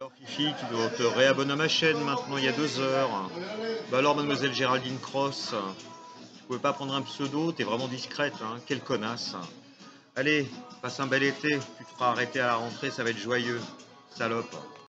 Alors Fifi, tu dois te réabonner à ma chaîne maintenant, il y a 2 heures. Bah alors mademoiselle Géraldine Cross, tu pouvais pas prendre un pseudo, t'es vraiment discrète, hein, quelle connasse. Allez, passe un bel été, tu te feras arrêter à la rentrée, ça va être joyeux, salope.